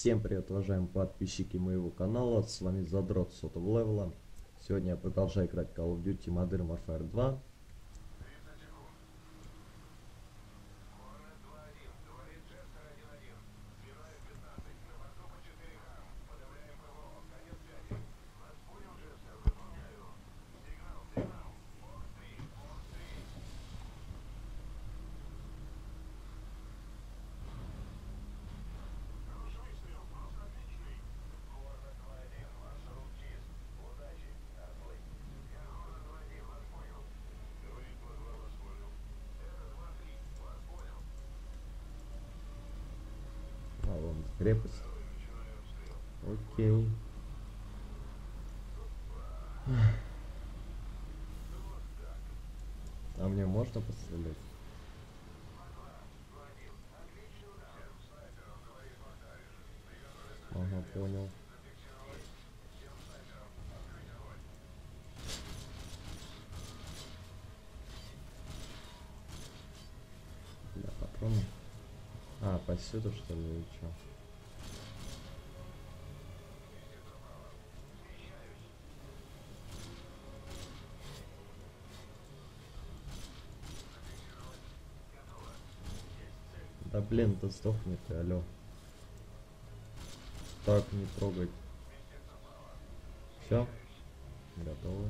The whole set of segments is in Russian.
Всем привет, уважаемые подписчики моего канала, с вами Задрот сотого левела. Сегодня я продолжаю играть Call of Duty Modern Warfare 2. А, вон крепость. Окей. А мне можно пострелять? Ага, понял. Да, патроны. А, повсюду что ли, или что? Да блин, ты сдохни ты, алё. Так, не трогать. Все, готово.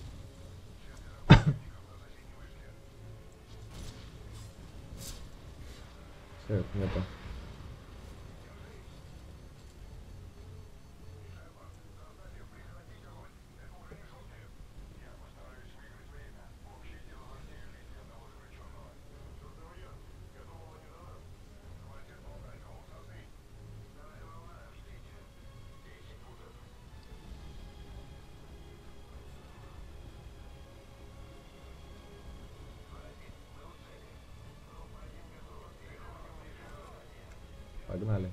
Все, это нету. Погнали.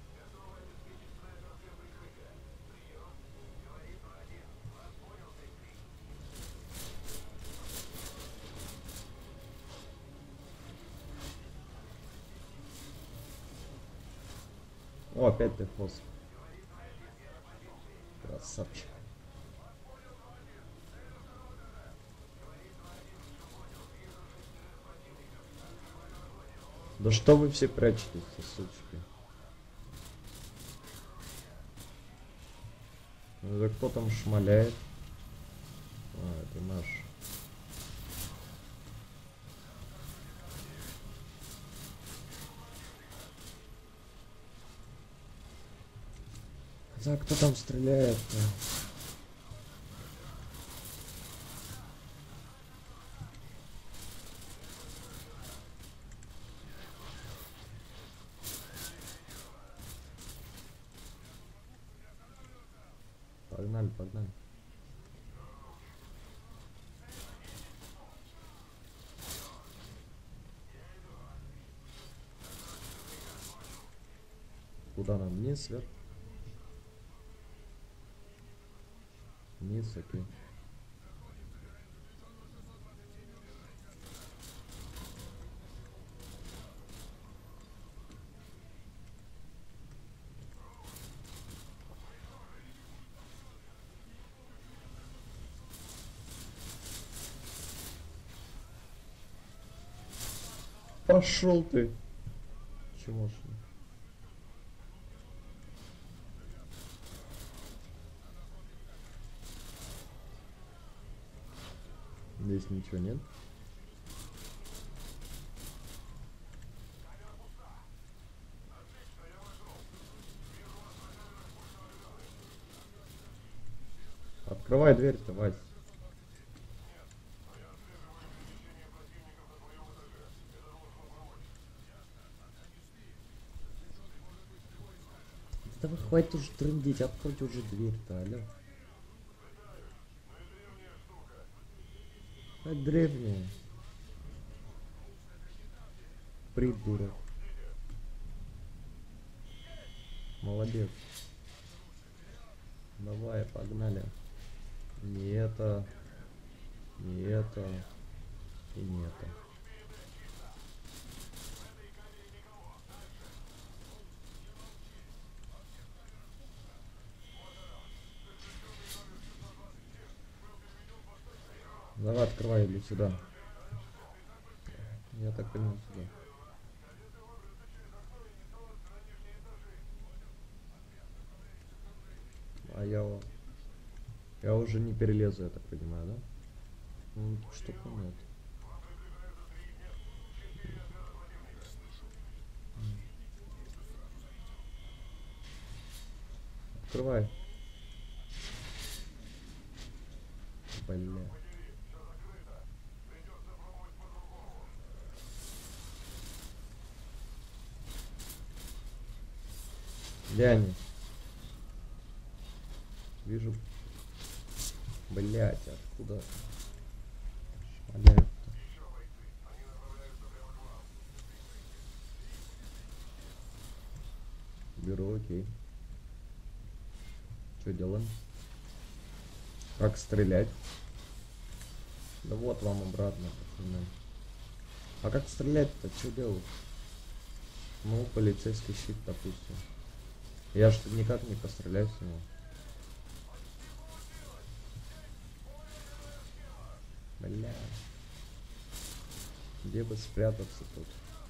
О, опять ты хвост. Красавчик. Да что вы все прячетесь, сучки? Это кто там шмаляет? А, это наш. Хотя кто там стреляет-то? Погнали, погнали. Куда нам? Вниз, вверх? Вниз, окей. Пошел ты. Чего ж? Здесь ничего нет. Открывай дверь-то, Вась. Да вы хватит уже трындеть, откройте уже дверь-то, алё. А древняя. Придурок. Молодец. Давай, погнали. Не это. Не это. И не это. Давай, открывай или сюда. Я так понял, сюда. А я уже не перелезу, я так понимаю, да? Ну, штука нет. Открывай. Бля. Где они? Вижу. Блять, откуда? Шмаляют-то. Беру, окей. Что делаем? Как стрелять? Да вот вам обратно, пацаны. А как стрелять-то? Что делать? Ну, полицейский щит, допустим. Я что никак не постреляю с него. Бля. Где бы спрятаться тут?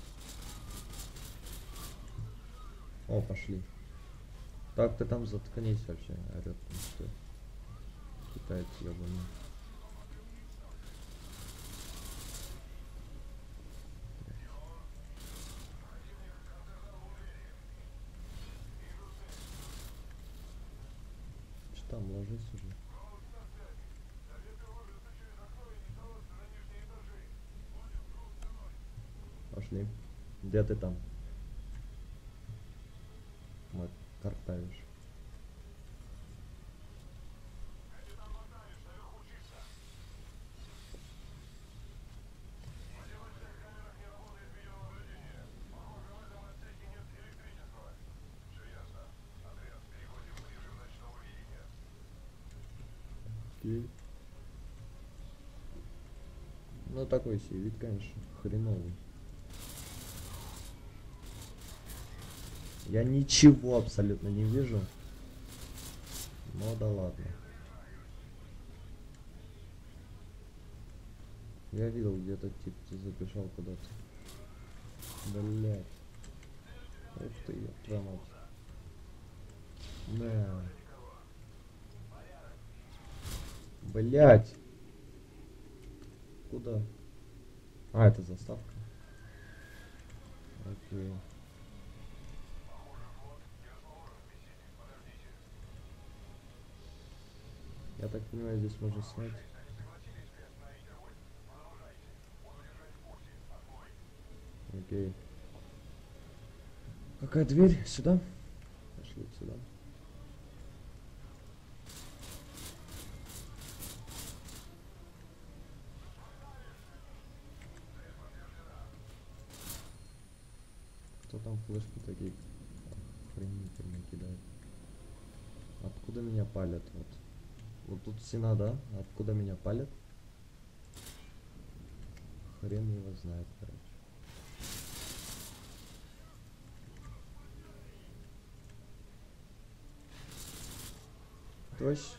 О, пошли. Так, ты там заткнись вообще, орёт там что. Китаец ёбаный. Что там, ложись уже. Пошли. Где ты там? Вот, картавишь. Окей. Ну такой себе вид, конечно, хреновый. Я ничего абсолютно не вижу. Ну да ладно. Я видел где-то тип забежал куда-то. Блять. Ух ты, ёптва мать. Да. Блять. Куда? А, это заставка. Окей. Я так понимаю, здесь можно снять. Окей. Какая дверь? Сюда? Пошли сюда. Кто там флешки такие охренительные кидает? Откуда меня палят? Вот. Вот тут стена, да? Откуда меня палят? Хрен его знает, короче. Точно.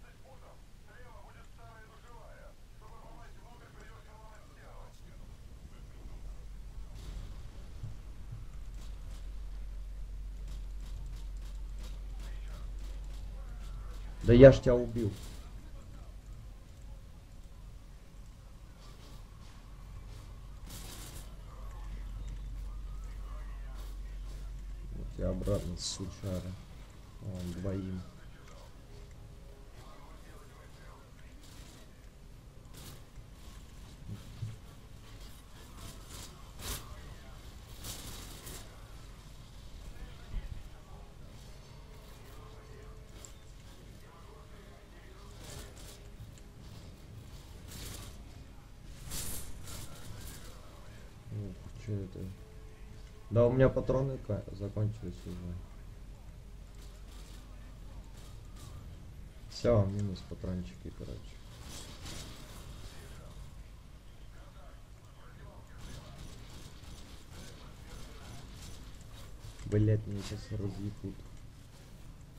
Да я ж тебя убил. Вот я обратно, сучара. Вон, двоим. Что это? Да, у меня патроны закончились уже. Все, минус патрончики, короче. Блять, меня сейчас разъебут.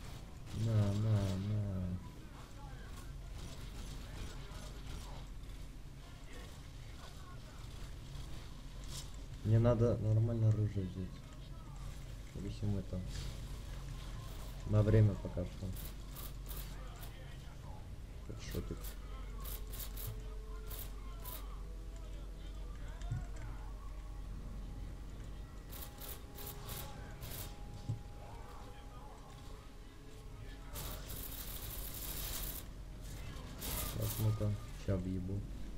На. Мне надо нормально оружие взять. В общем, это на время пока что. Шотик. Так, ну-ка, ща въебу.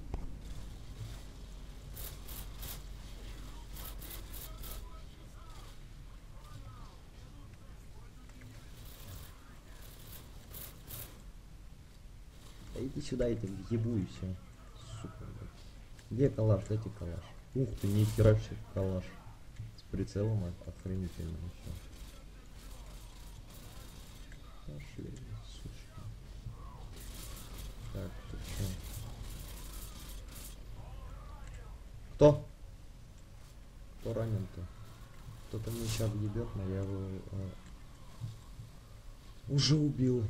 Да иди сюда, я тебе въебу и все. Сука, блядь. Где калаш? Дайте калаш. Ух ты, нихера себе калаш. С прицелом охренительно еще. Пошли, сучка. Так, тут что? Кто? Кто ранен-то? Кто-то мне сейчас въебет, но я его уже убил.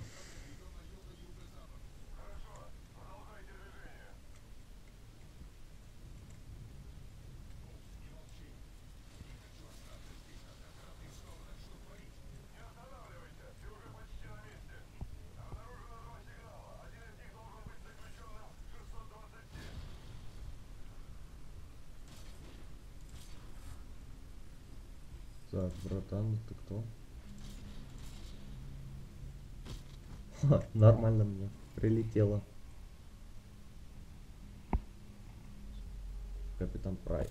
Так, братан, ты кто? Ха, нормально мне прилетело. Капитан Прайс.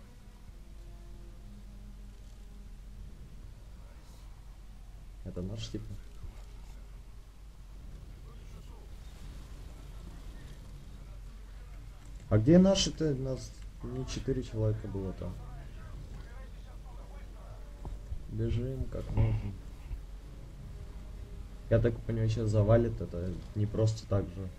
Это наш типа? А где наши-то? Нас не 4 человека было там. Бежим как можно. Я так понимаю, сейчас завалит это не просто так же.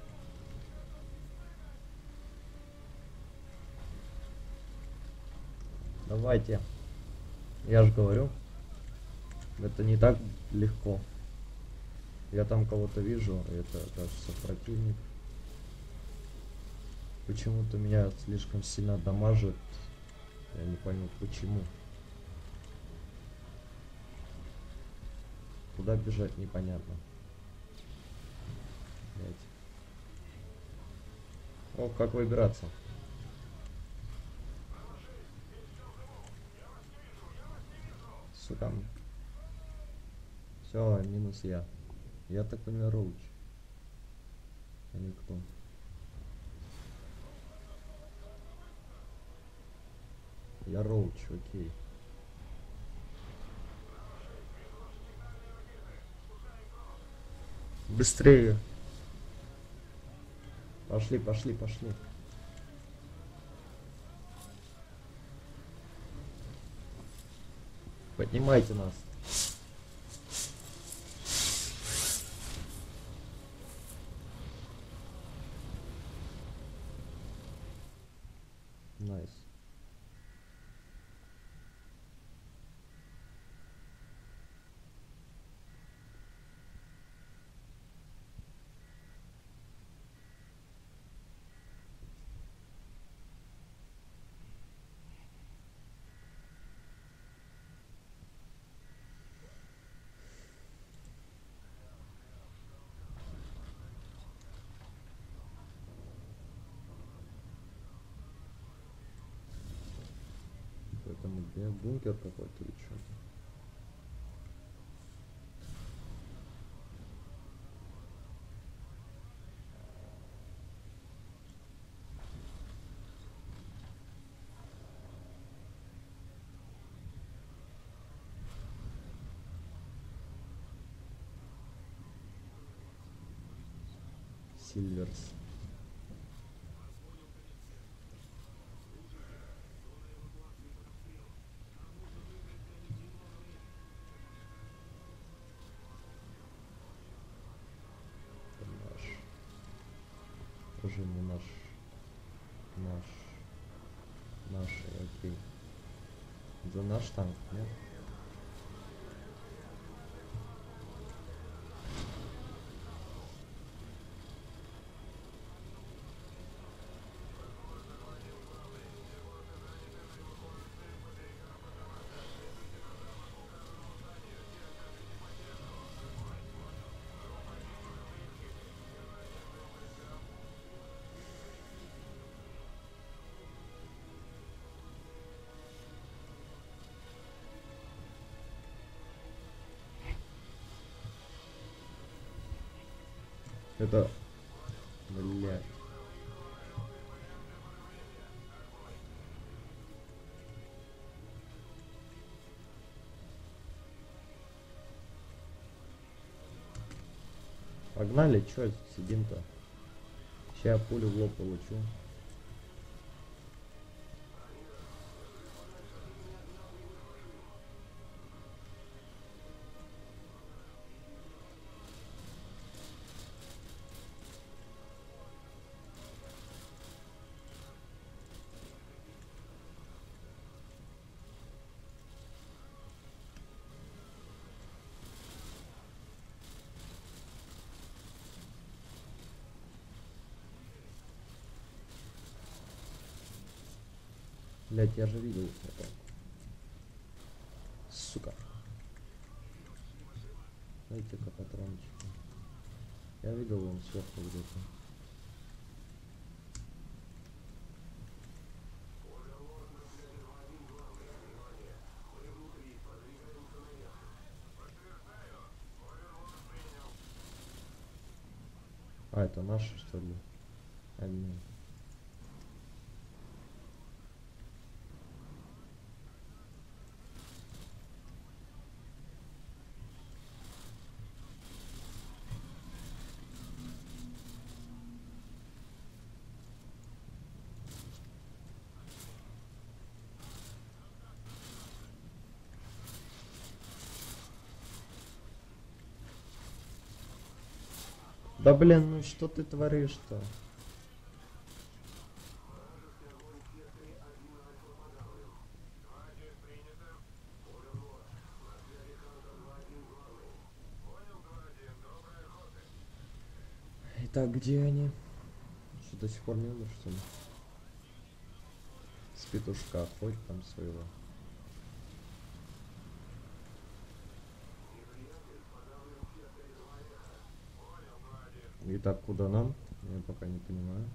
Давайте. Я же говорю, это не так легко. Я там кого-то вижу, это, кажется, противник. Почему-то меня слишком сильно дамажит. Я не понял, почему. Куда бежать, непонятно. Блять. О, как выбираться. Сука. Все, минус я. Я так понимаю, Роуч. А не кто. Я Роуч, окей. Быстрее. Пошли, пошли, пошли. Поднимайте нас. Найс. Поэтому где бункер какой-то или что? Сильверс. Это наш. Уже не наш. Наш. Наш, окей. Это наш танк, нет? Это... Блядь. Погнали, чё сидим-то? Сейчас я пулю в лоб получу. Блять, я же видел это. Сука. Дайте-ка патрончики. Я видел он сверху где-то. А, это наши, что ли? Одни. Да блин, ну что ты творишь-то? Итак, где они? Что, до сих пор не умер, что ли? С петушка, хоть там своего. Итак, куда нам? Я пока не понимаю.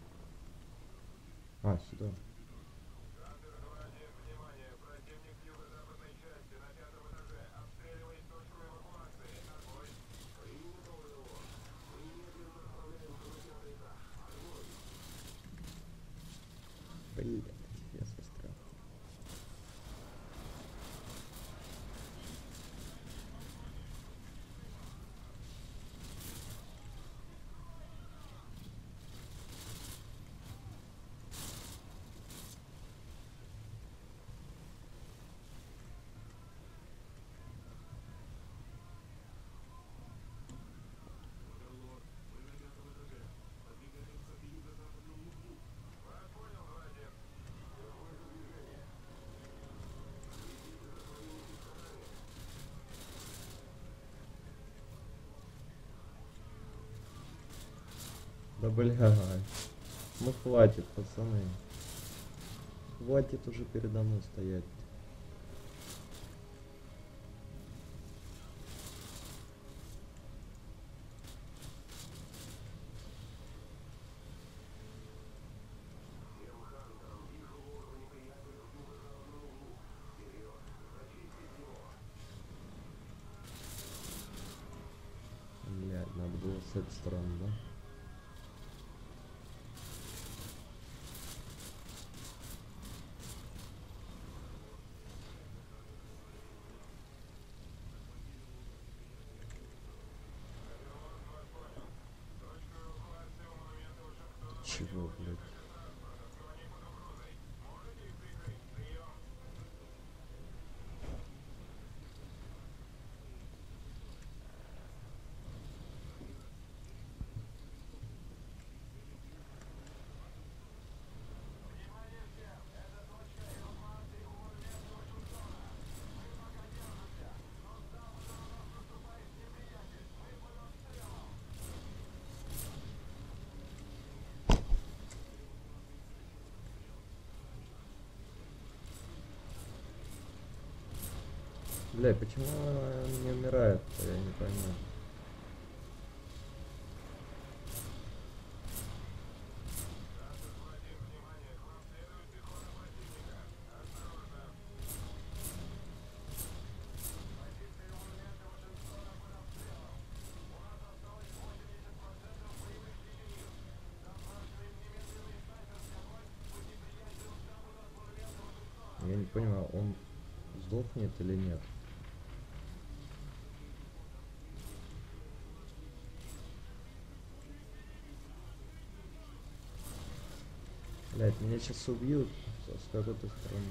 А, сюда. Блин, я застрял. Да бля, ну хватит, пацаны. Хватит уже передо мной стоять. Блядь, надо было с этой стороны, да? Чего, блядь? Бля, почему он не умирает-то, я не пойму. понимаю, он сдохнет или нет? Блять, меня сейчас убьют с какой-то стороны.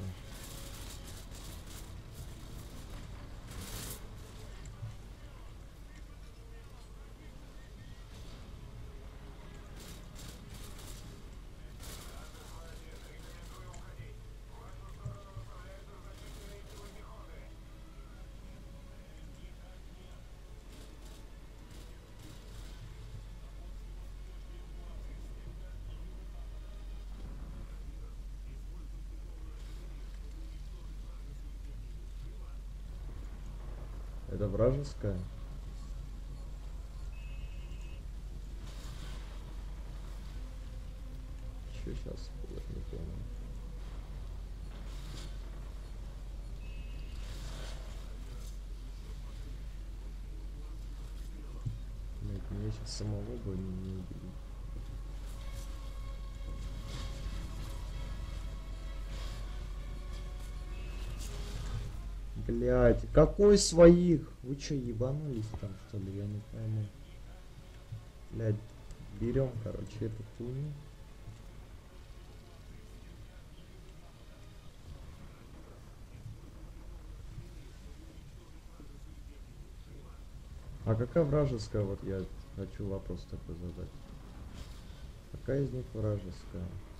Это вражеская? Что сейчас будет, не понял. Блять, меня сейчас самого бы не убили. Блять, какой своих? Вы чё, ебанулись там, что ли? Я не пойму. Блять, берем, короче, эту хуйню. А какая вражеская? Вот я хочу вопрос такой задать. Какая из них вражеская?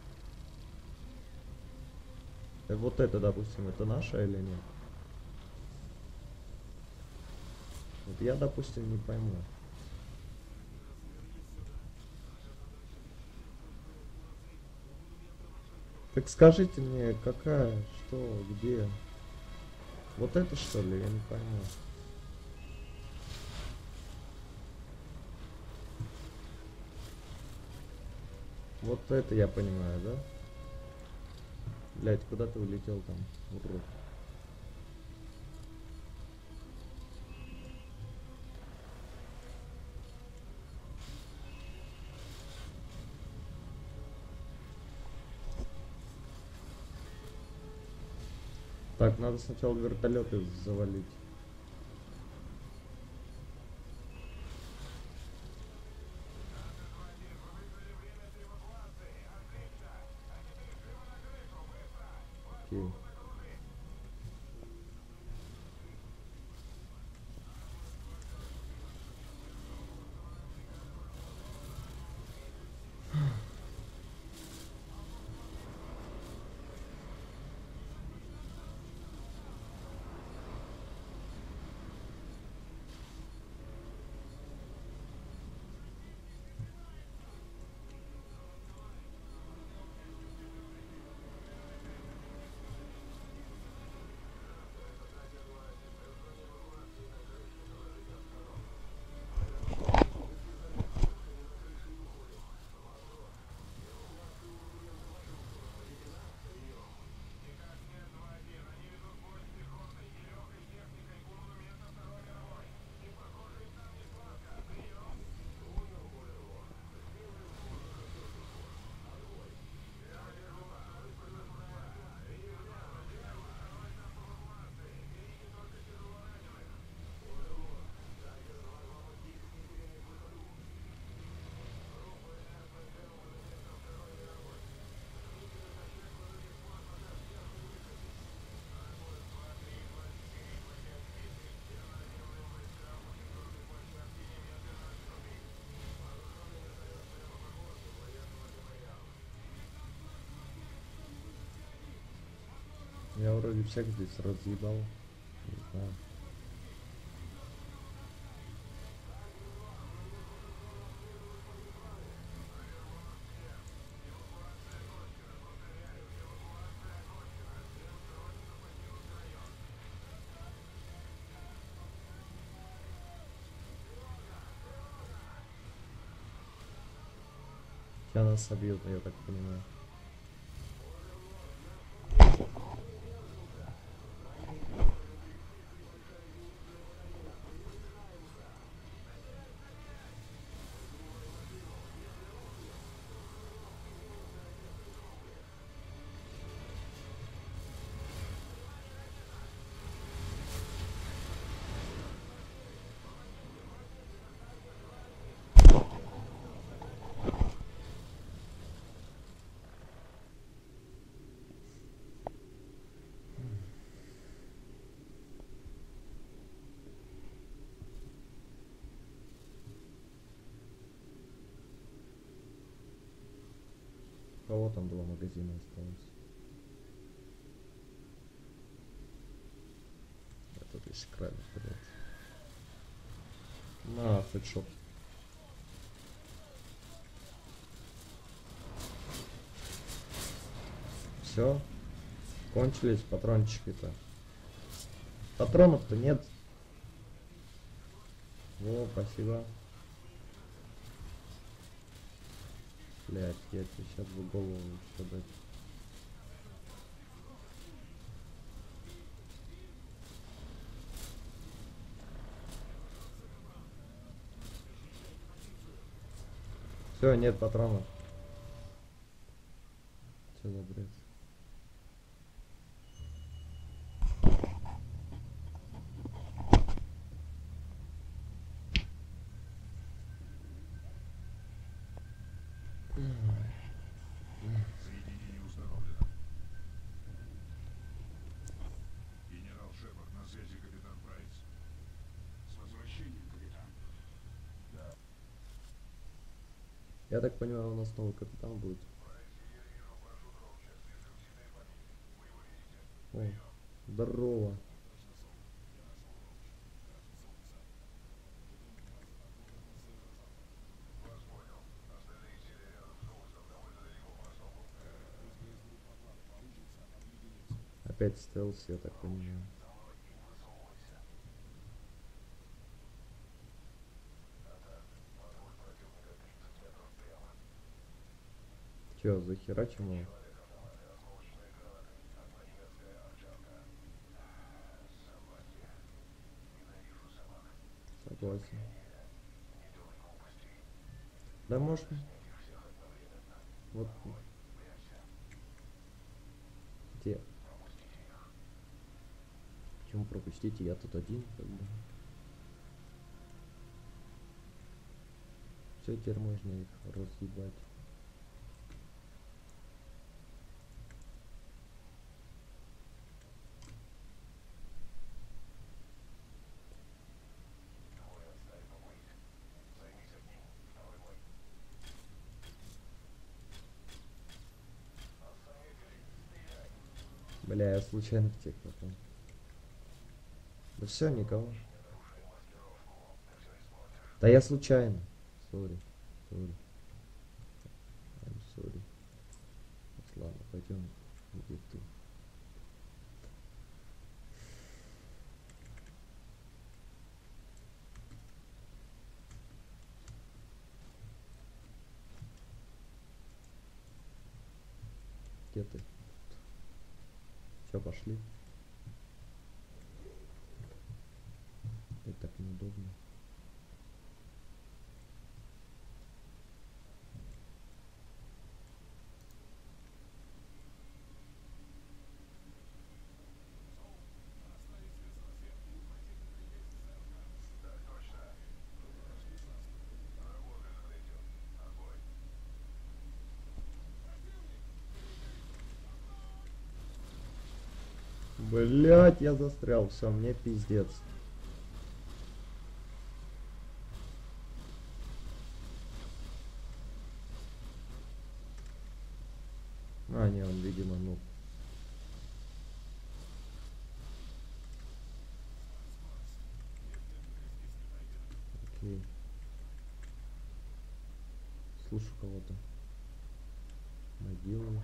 Вот это, допустим, это наша или нет? Вот я, допустим, не пойму. Так скажите мне, какая, что, где? Вот это что ли? Я не пойму. Вот это я понимаю, да? Блять, куда ты улетел там, урод? Так, надо сначала вертолеты завалить. Окей. Я вроде всех здесь разъебал. Не знаю. Сейчас нас собьют, я так понимаю. кого там 2 магазина осталось? Этот весь крабик, блядь. На, хедшот. Все, кончились патрончики-то. Патронов-то нет. О, спасибо. Блять, я тебе сейчас в голову еще дать. Все, нет патронов. Что за бред? Соединение установлено. Генерал Шепард, на связи капитан Прайс. С возвращением, капитан. Да. Я так понимаю, у нас новый капитан будет. О, здорово. Опять стелс, я так понимаю. Че, захерачим его? Согласен. Да можно. Вот. Где? Почему пропустите? Я тут один, как бы. Все, теперь можно их разъебать. Бля, я случайно в тех попал. Да все, никого. Да я случайно. Сори. Сори. I'm sorry. Ладно, пойдем. Где ты? Где ты? Все, пошли. Это так неудобно. Блять, я застрял. Все, мне пиздец. А, не, он, видимо, ну. Окей. Слышу кого-то. Могилу.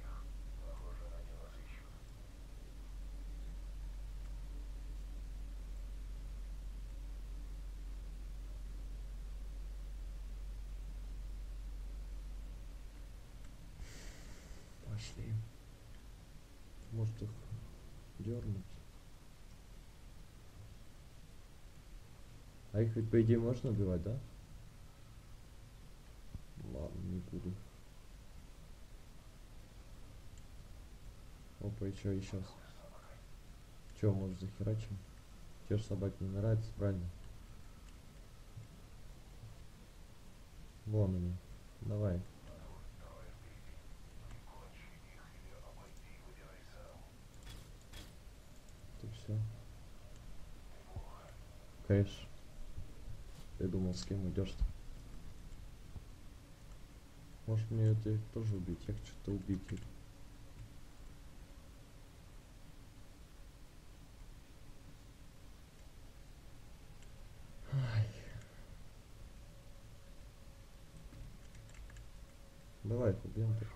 Пошли. Может их дернуть. А их ведь по идее можно убивать, да? Ладно, не буду. Опа, еще и сейчас. Че, может захерачим? Че ж собаке не нравится, правильно? Вон они. Давай. Ты все. Кэш. Ты думал, с кем идешь-то? Может мне это тоже убить? Я хочу что-то убить их. Ай. Давай их убьем так.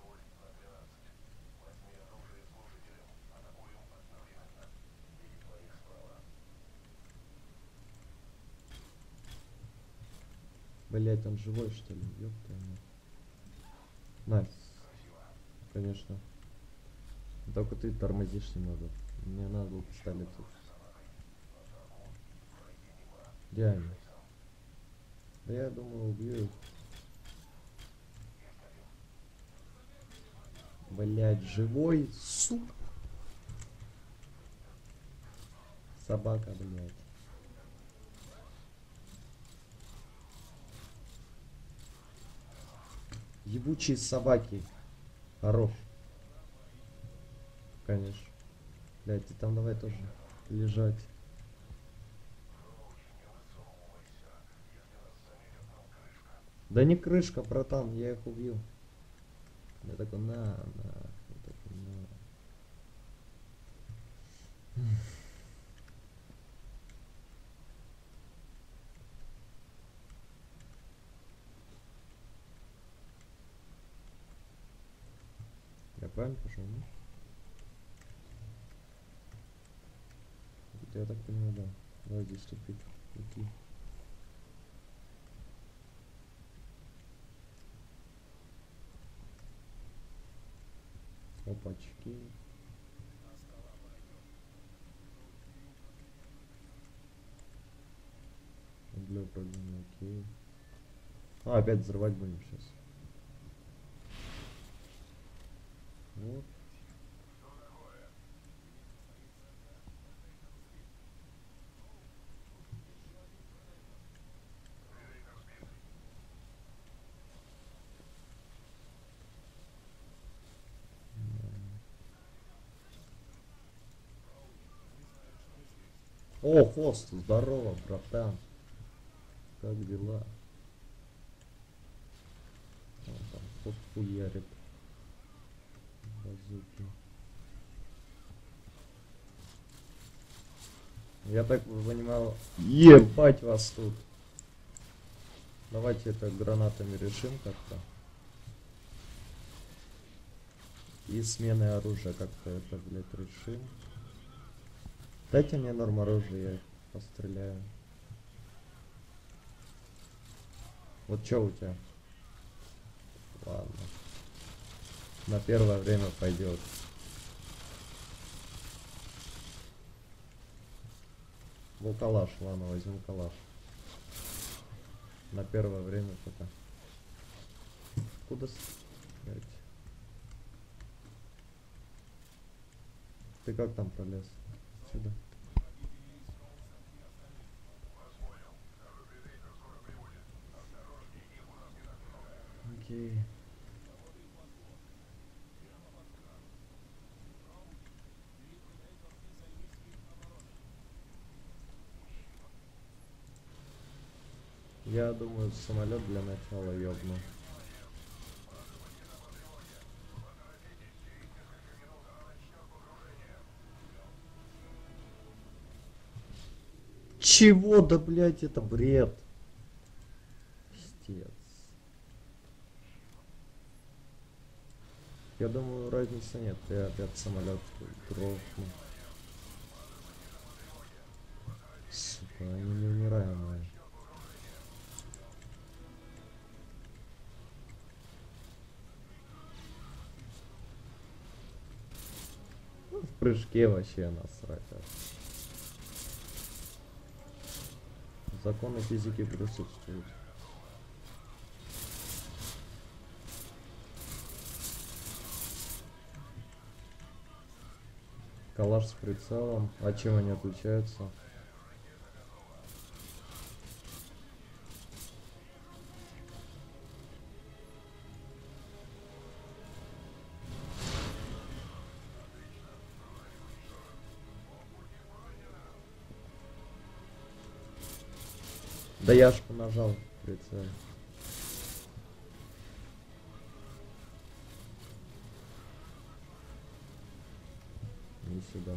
Блять, он живой что ли? Ёпта. Найс. Конечно. Только ты тормозишь немного. Мне надо было пистолет. Где они? Да я думаю, убью их. Блять, живой, сука. Собака, блять. Ебучие собаки. Хорош. Конечно. Блять, ты там давай тоже лежать. Да не крышка, братан, я их убил. Я такой, на. Я такой, на. Я правильно пошел, ну? Я так понимаю, да. Давай здесь тупик. Окей. Опачки. Для управления, окей. А, опять взрывать будем сейчас. Вот. О, Хост, здорово, братан. Как дела? Он там Хост хуярит. Базуки. Я так понимал, ебать вас тут. Давайте это гранатами решим как-то. И смены оружия как-то это, блядь, решим. Дайте мне норм оружия, я постреляю. Вот что у тебя? Ладно. На первое время пойдет. Ну, калаш, ладно, возьму калаш. На первое время пока. Куда стрелять? Ты как там пролез? Сюда. Окей. Я думаю, самолет для начала ёбну. Чего? Да, блять, это бред. Пиздец. Я думаю, разницы нет. Я опять самолет грохну. Сука, они неумираемые. Ну, в прыжке вообще насрать. Законы физики присутствуют. Калаш с прицелом. А чем они отличаются? Да я ж нажал прицел. сюда.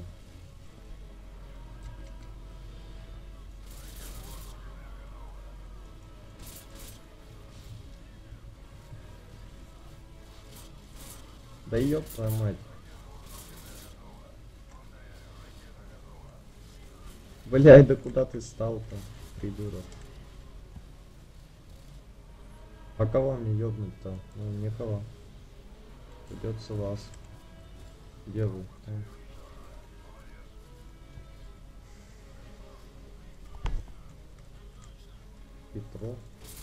Да ёб твою мать. Блядь, да куда ты стал-то, придурок? А кого мне ёбнуть-то? Ну, никого. Придется вас. Где вы? Там. Петров.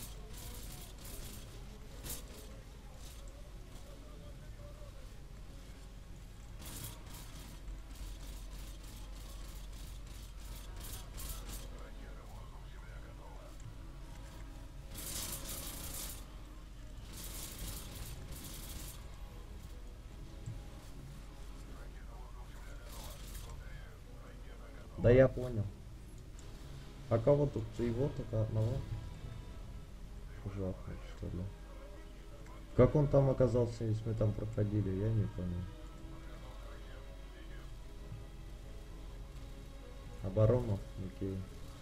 Да я понял. А кого тут? Его только одного? Жахнуть, что ли? Как он там оказался, если мы там проходили, я не понял. Оборонов, окей.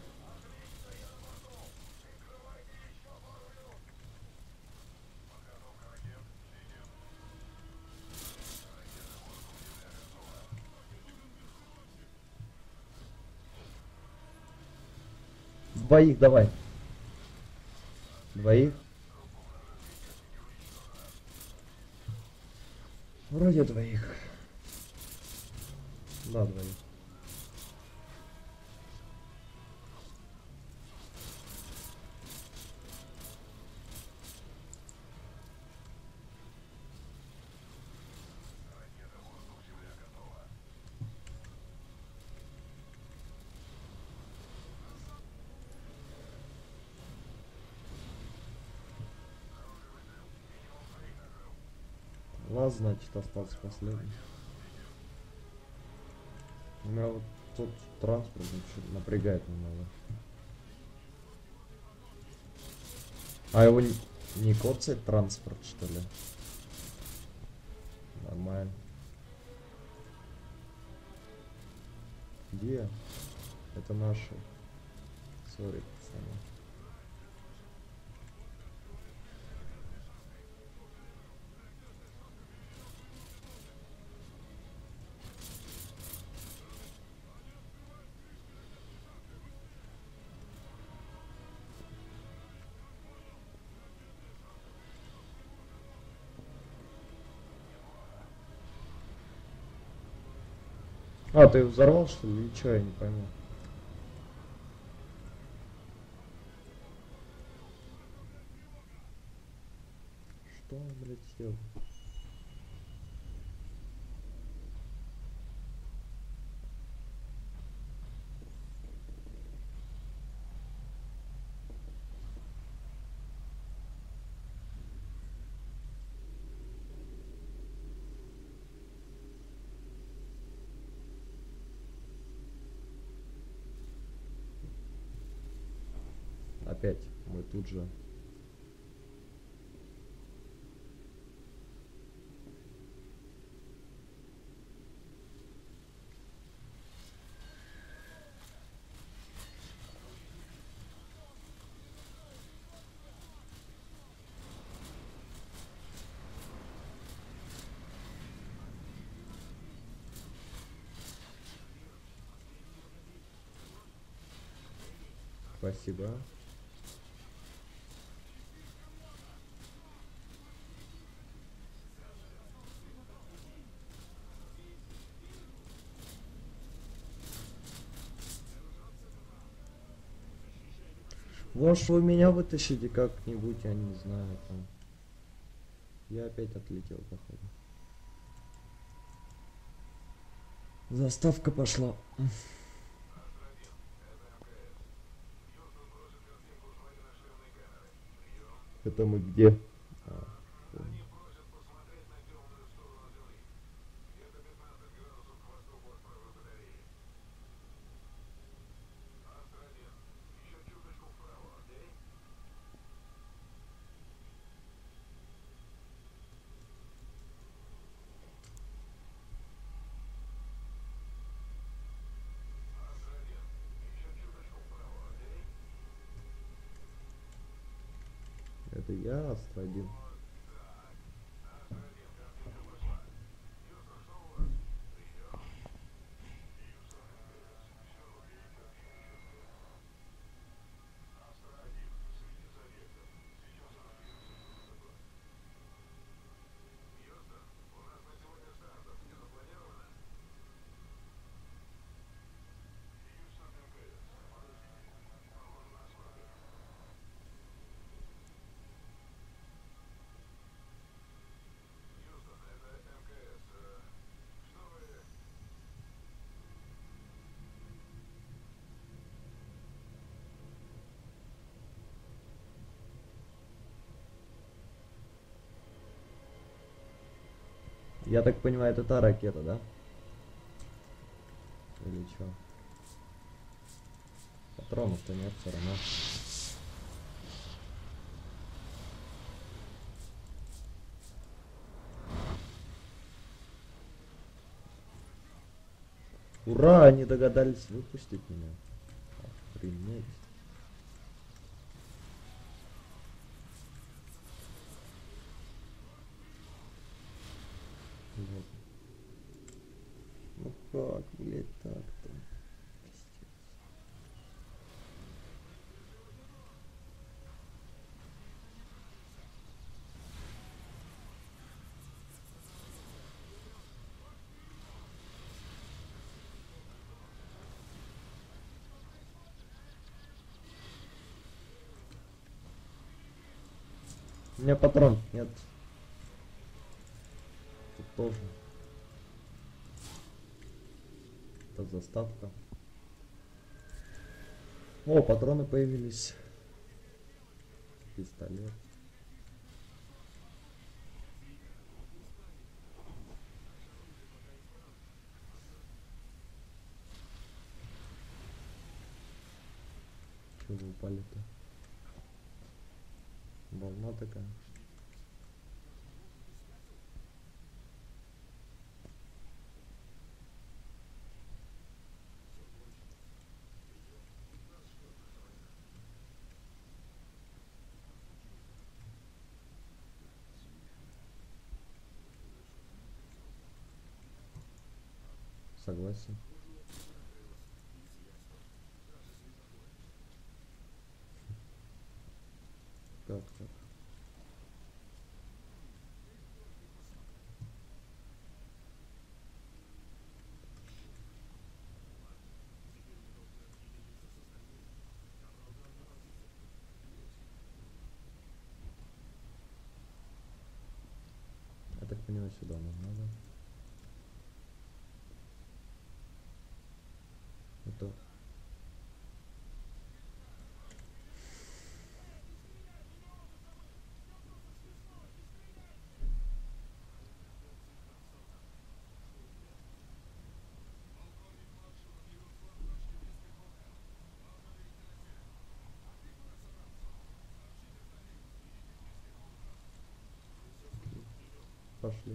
Двоих давай. Двоих? Вроде двоих. Да, двоих. Нас, значит, остался последний. У меня вот тот транспорт напрягает немного. А его не коцает транспорт, что ли? Нормально. Где? Это наши. Сори, пацаны. А, ты взорвал, что ли? Или что, я не пойму. Что он, блядь, сделал? Опять мы тут же. Спасибо. Может, вы меня вытащите как-нибудь, я не знаю, там. Я опять отлетел, походу. Заставка пошла. Это мы где? А, понял. Это я, Астра-1. Я так понимаю, это та ракета, да? Или что? Патронов-то нет все равно. Ура, они догадались выпустить меня. Охренеть. Вот. Ну как, блять, так-то? Пиздец. У меня патрон нет. Тут тоже. Это заставка. О, патроны появились. Пистолет. Чего вы упали-то? Волна такая. Согласен. Как так? Я так понимаю, сюда нам надо. Это... Пошли.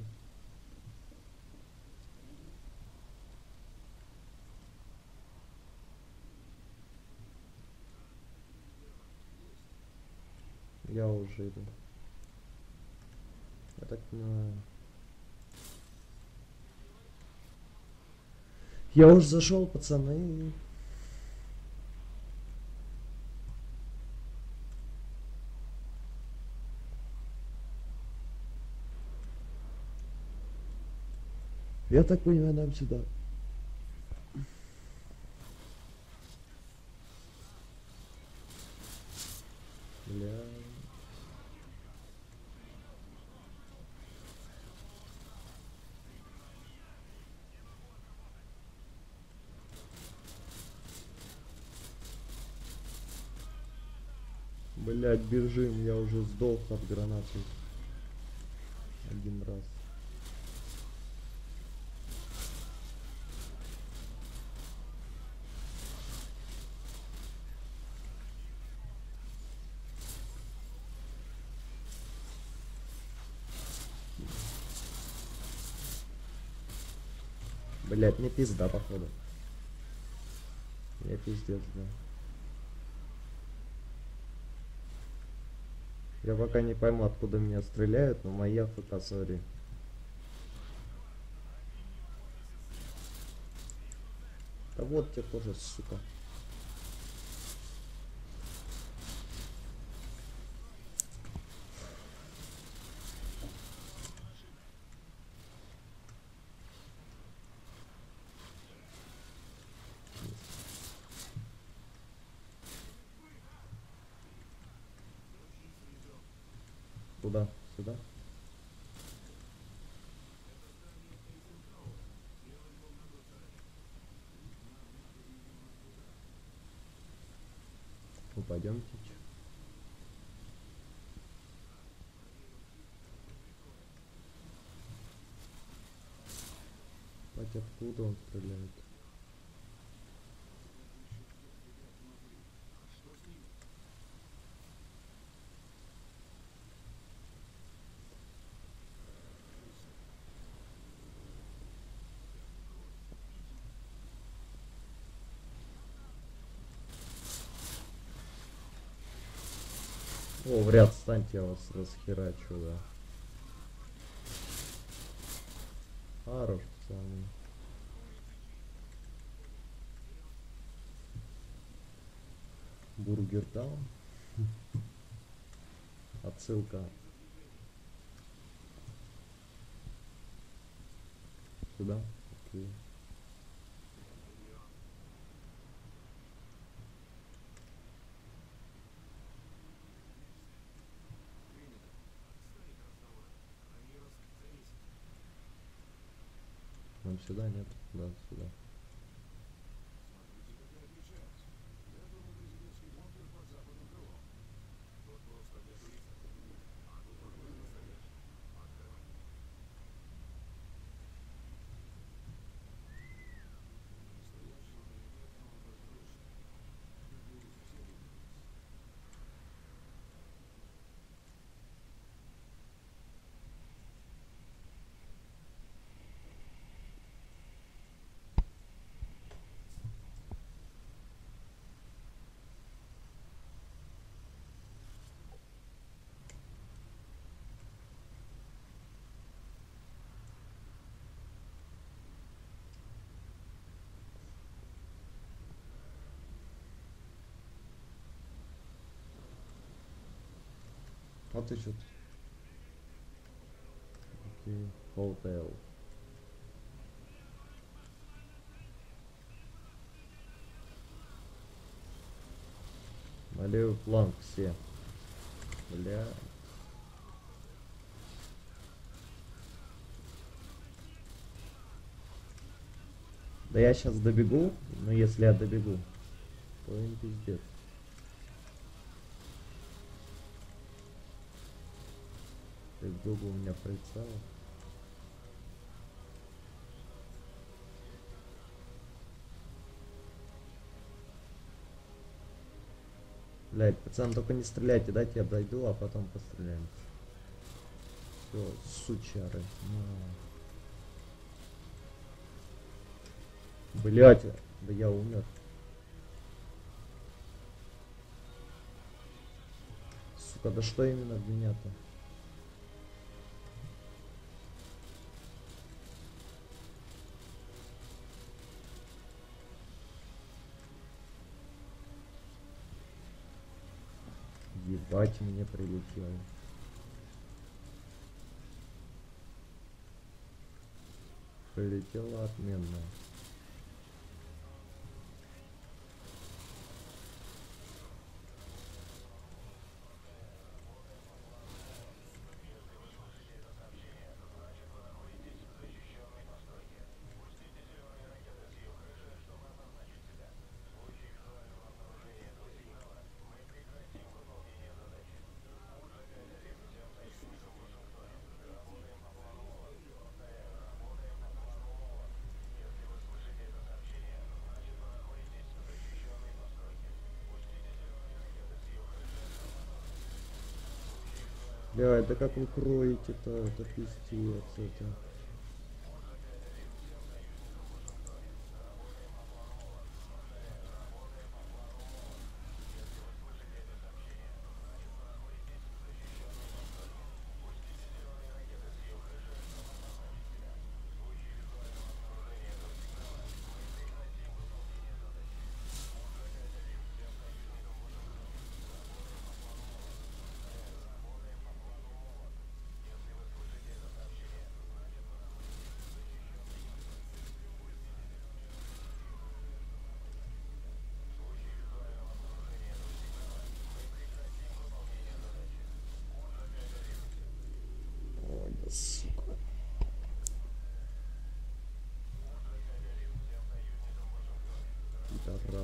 Я уже иду. Я так понимаю. Я уже зашел, пацаны. Я так понимаю, нам сюда. Бля. Блять, бежим, я уже сдох от гранаты. Один раз. Блять, мне пизда, походу. Я пиздец, да. Я пока не пойму, откуда меня стреляют, но моя ФК, сори. Да вот тебе тоже, сука. Куда? Сюда? Ну пойдемте. Хоть откуда он стреляет? О, в ряд встаньте, я вас расхерачу, да. Хорош, пацаны. Бургер даун. Отсылка. Сюда? Окей. Нам сюда, нет? Да, сюда. Вот и что. Окей. Hotel. На левый фланг все. Бля. Да я сейчас добегу, но если я добегу, то им пиздец. Так долго у меня прицел. Блять, пацан, только не стреляйте, дайте я дойду, а потом постреляем. Все, сучары. Блять, да я умер. Сука, да что именно в меня-то? Ебать, мне прилетело. Прилетело отменно. Блядь, да как вы кроете-то? Это пиздец, это.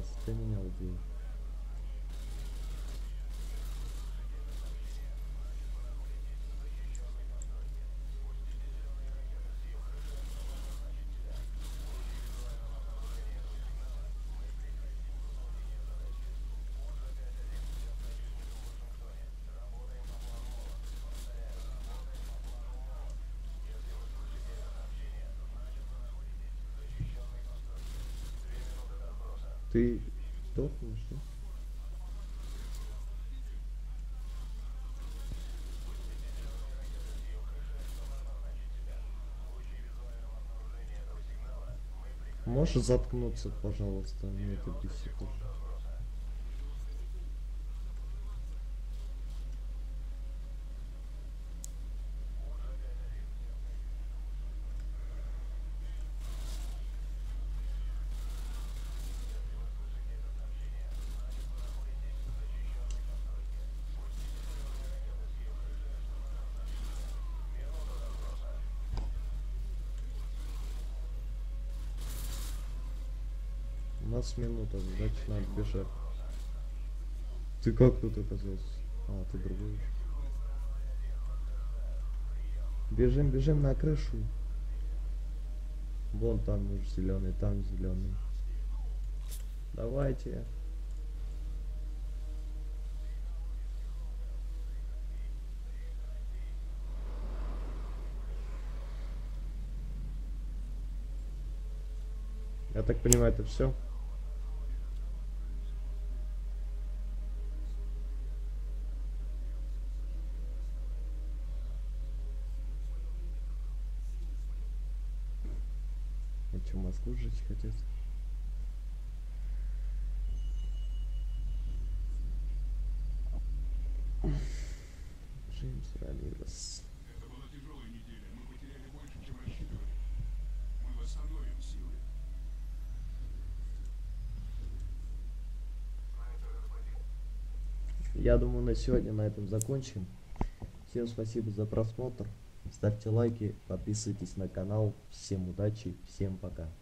раз, ты меня убил. Ты сдохнешь, да? Можешь заткнуться, пожалуйста, мне это бесит уже. У нас минута, значит надо бежать. Ты как тут оказался? А, ты другой. Бежим, бежим на крышу. Вон там уже зеленый, там зеленый. Давайте. Я так понимаю, это все. И что, Москву жить хотят? Джеймс Рамирес. Это была тяжелая неделя. Мы потеряли больше, чем рассчитывали. Мы восстановим силы. Я думаю, на сегодня на этом закончим. Всем спасибо за просмотр. Ставьте лайки, подписывайтесь на канал. Всем удачи, всем пока.